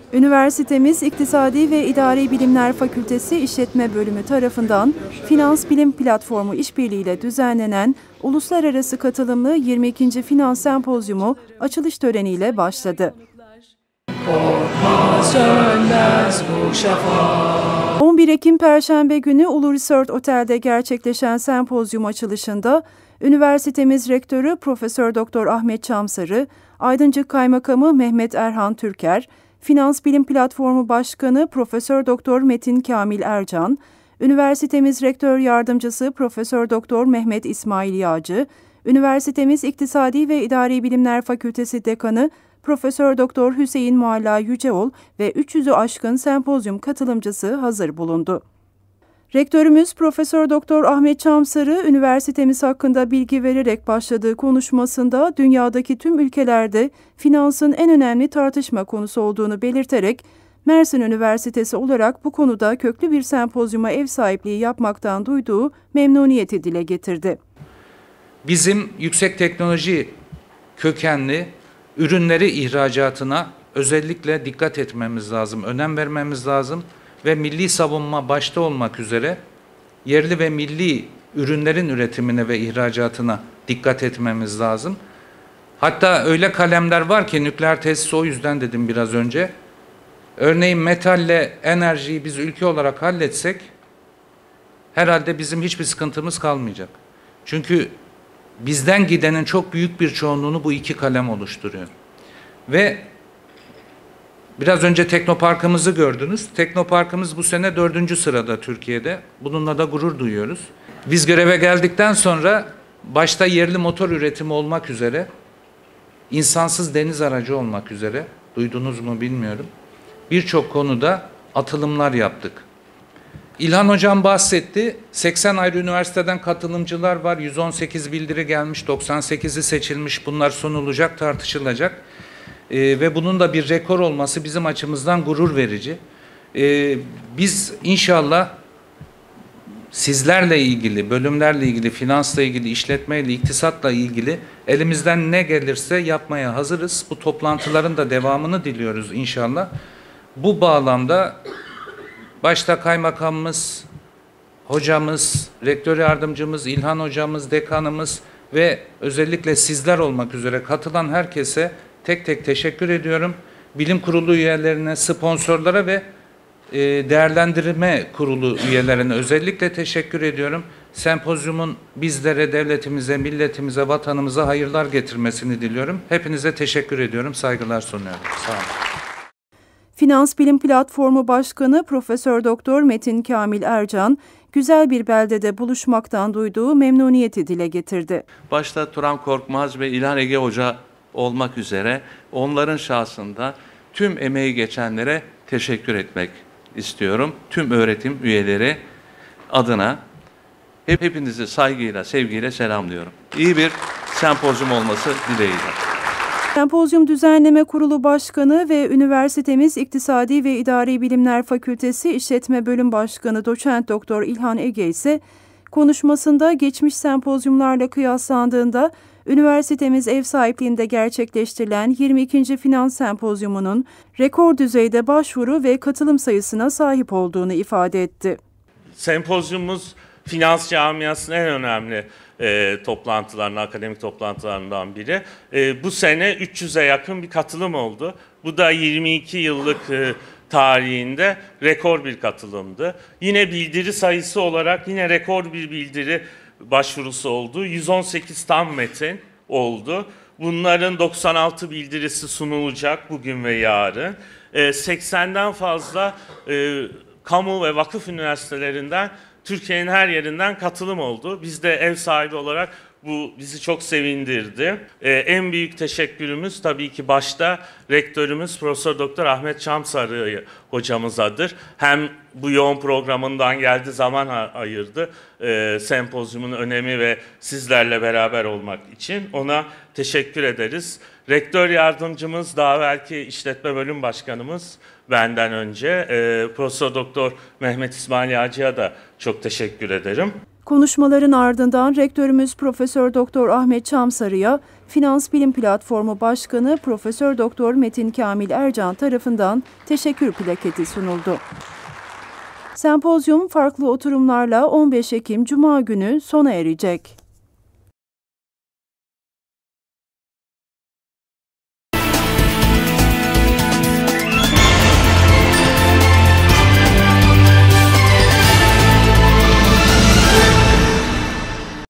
Üniversitemiz İktisadi ve İdari Bilimler Fakültesi İşletme Bölümü tarafından Finans Bilim Platformu işbirliğiyle düzenlenen uluslararası katılımlı 22. Finans Sempozyumu açılış töreniyle başladı. 11 Ekim Perşembe günü Ulu Resort Otel'de gerçekleşen sempozyum açılışında üniversitemiz rektörü Profesör Doktor Ahmet Çamsarı, Aydıncık Kaymakamı Mehmet Erhan Türker, Finans Bilim Platformu Başkanı Profesör Doktor Metin Kamil Ercan, üniversitemiz rektör yardımcısı Profesör Doktor Mehmet İsmail Yağcı, üniversitemiz İktisadi ve İdari Bilimler Fakültesi Dekanı Profesör Doktor Hüseyin Mualla Yüceol ve 300'ü aşkın sempozyum katılımcısı hazır bulundu. Rektörümüz Profesör Doktor Ahmet Çamsarı, üniversitemiz hakkında bilgi vererek başladığı konuşmasında dünyadaki tüm ülkelerde finansın en önemli tartışma konusu olduğunu belirterek, Mersin Üniversitesi olarak bu konuda köklü bir sempozyuma ev sahipliği yapmaktan duyduğu memnuniyeti dile getirdi. Bizim yüksek teknoloji kökenli ürünleri ihracatına özellikle dikkat etmemiz lazım, önem vermemiz lazım ve milli savunma başta olmak üzere yerli ve milli ürünlerin üretimine ve ihracatına dikkat etmemiz lazım. Hatta öyle kalemler var ki nükleer tesisi, o yüzden dedim biraz önce. Örneğin metalle enerjiyi biz ülke olarak halletsek herhalde bizim hiçbir sıkıntımız kalmayacak. Çünkü bizden gidenin çok büyük bir çoğunluğunu bu iki kalem oluşturuyor. Ve biraz önce Teknopark'ımızı gördünüz. Teknopark'ımız bu sene 4. sırada Türkiye'de. Bununla da gurur duyuyoruz. Biz göreve geldikten sonra başta yerli motor üretimi olmak üzere, insansız deniz aracı olmak üzere, duydunuz mu bilmiyorum, birçok konuda atılımlar yaptık. İlhan Hocam bahsetti. 80 ayrı üniversiteden katılımcılar var. 118 bildiri gelmiş, 98'i seçilmiş. Bunlar sunulacak, tartışılacak. Ve bunun da bir rekor olması bizim açımızdan gurur verici. Biz inşallah sizlerle ilgili, bölümlerle ilgili, finansla ilgili, işletmeyle, iktisatla ilgili elimizden ne gelirse yapmaya hazırız. Bu toplantıların da devamını diliyoruz inşallah. Bu bağlamda başta kaymakamımız, hocamız, rektör yardımcımız, İlhan hocamız, dekanımız ve özellikle sizler olmak üzere katılan herkese tek tek teşekkür ediyorum. Bilim kurulu üyelerine, sponsorlara ve değerlendirme kurulu üyelerine özellikle teşekkür ediyorum. Sempozyumun bizlere, devletimize, milletimize, vatanımıza hayırlar getirmesini diliyorum. Hepinize teşekkür ediyorum, saygılar sunuyorum. Sağ olun. Finans Bilim Platformu Başkanı Profesör Doktor Metin Kamil Ercan, güzel bir beldede buluşmaktan duyduğu memnuniyeti dile getirdi. Başta Turan Korkmaz ve İlhan Ege Hoca olmak üzere onların şahsında tüm emeği geçenlere teşekkür etmek istiyorum. Tüm öğretim üyeleri adına hepinizi saygıyla, sevgiyle selamlıyorum. İyi bir sempozyum olması dileğiyle. Sempozyum Düzenleme Kurulu Başkanı ve üniversitemiz İktisadi ve İdari Bilimler Fakültesi İşletme Bölüm Başkanı Doçent Doktor İlhan Ege ise konuşmasında geçmiş sempozyumlarla kıyaslandığında üniversitemiz ev sahipliğinde gerçekleştirilen 22. Finans Sempozyumu'nun rekor düzeyde başvuru ve katılım sayısına sahip olduğunu ifade etti. Sempozyumumuz finans camiasının en önemli toplantılarından, akademik toplantılarından biri. Bu sene 300'e yakın bir katılım oldu. Bu da 22 yıllık tarihinde rekor bir katılımdı. Yine bildiri sayısı olarak yine rekor bir bildiri başvurusu oldu. 118 tam metin oldu. Bunların 96 bildirisi sunulacak bugün ve yarın. 80'den fazla kamu ve vakıf üniversitelerinden Türkiye'nin her yerinden katılım oldu. Biz de ev sahibi olarak bu bizi çok sevindirdi. En büyük teşekkürümüz tabii ki başta rektörümüz Profesör Doktor Ahmet Çamsarı hocamızadır. Hem bu yoğun programından geldi, zaman ayırdı sempozyumun önemi ve sizlerle beraber olmak için. Ona teşekkür ederiz. Rektör yardımcımız, daha belki işletme bölüm başkanımız benden önce Profesör Doktor Mehmet İsmail Yağcı'ya da çok teşekkür ederim. Konuşmaların ardından Rektörümüz Profesör Doktor Ahmet Çamsarı'ya Finans Bilim Platformu Başkanı Profesör Doktor Metin Kamil Ercan tarafından teşekkür plaketi sunuldu. Sempozyum farklı oturumlarla 15 Ekim Cuma günü sona erecek.